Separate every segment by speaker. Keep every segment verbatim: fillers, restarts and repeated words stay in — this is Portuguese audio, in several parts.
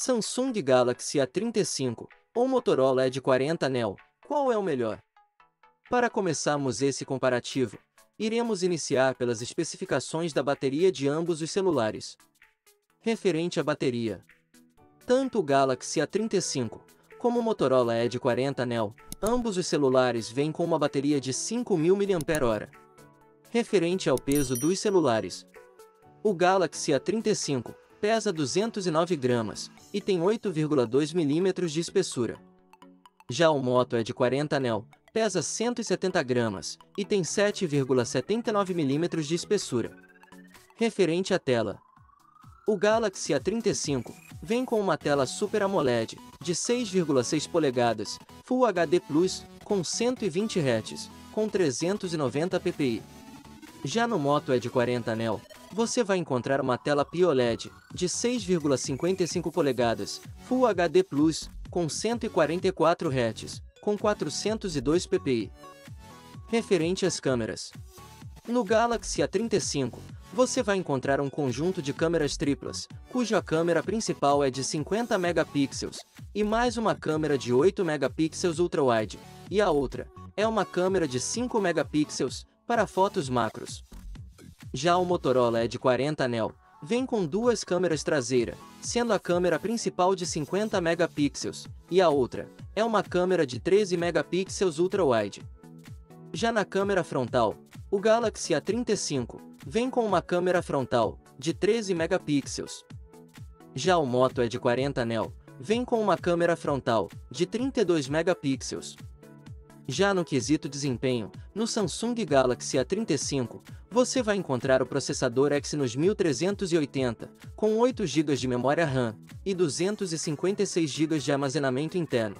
Speaker 1: Samsung Galaxy A trinta e cinco ou Motorola Edge quarenta Neo, qual é o melhor? Para começarmos esse comparativo, iremos iniciar pelas especificações da bateria de ambos os celulares. Referente à bateria, tanto o Galaxy A trinta e cinco como o Motorola Edge quarenta Neo, ambos os celulares vêm com uma bateria de cinco mil miliampères-hora. Referente ao peso dos celulares, o Galaxy A trinta e cinco pesa duzentos e nove gramas e tem oito vírgula dois milímetros de espessura. Já o Moto Edge quarenta Neo pesa cento e setenta gramas e tem sete vírgula setenta e nove milímetros de espessura. Referente à tela, o Galaxy A trinta e cinco vem com uma tela Super AMOLED de seis vírgula seis polegadas, Full H D Plus, com cento e vinte hertz, com trezentos e noventa ppi. Já no Moto Edge quarenta Neo, você vai encontrar uma tela P I O L E D de seis vírgula cinquenta e cinco polegadas, Full H D Plus, com cento e quarenta e quatro hertz, com quatrocentos e dois ppi. Referente às câmeras, no Galaxy A trinta e cinco, você vai encontrar um conjunto de câmeras triplas, cuja câmera principal é de cinquenta megapixels, e mais uma câmera de oito megapixels ultra-wide, e a outra é uma câmera de cinco megapixels, para fotos macros. Já o Motorola Edge quarenta Neo vem com duas câmeras traseiras, sendo a câmera principal de cinquenta megapixels, e a outra é uma câmera de treze megapixels ultra-wide. Já na câmera frontal, o Galaxy A trinta e cinco vem com uma câmera frontal de treze megapixels. Já o Moto Edge quarenta Neo vem com uma câmera frontal de trinta e dois megapixels. Já no quesito desempenho, no Samsung Galaxy A trinta e cinco, você vai encontrar o processador Exynos mil trezentos e oitenta, com oito gigas de memória RAM e duzentos e cinquenta e seis gigas de armazenamento interno.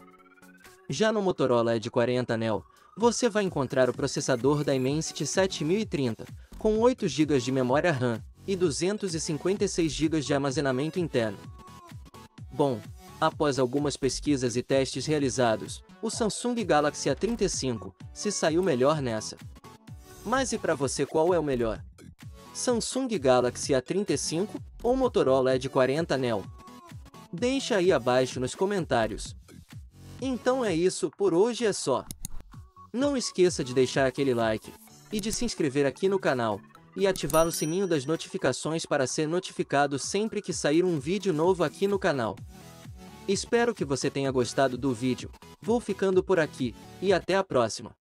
Speaker 1: Já no Motorola Edge quarenta Neo, você vai encontrar o processador Dimensity sete mil e trinta, com oito gigas de memória RAM e duzentos e cinquenta e seis gigas de armazenamento interno. Bom, após algumas pesquisas e testes realizados, o Samsung Galaxy A trinta e cinco se saiu melhor nessa. Mas e para você, qual é o melhor? Samsung Galaxy A trinta e cinco ou Motorola Edge quarenta Neo? Deixa aí abaixo nos comentários. Então é isso, por hoje é só. Não esqueça de deixar aquele like e de se inscrever aqui no canal e ativar o sininho das notificações para ser notificado sempre que sair um vídeo novo aqui no canal. Espero que você tenha gostado do vídeo. Vou ficando por aqui, e até a próxima.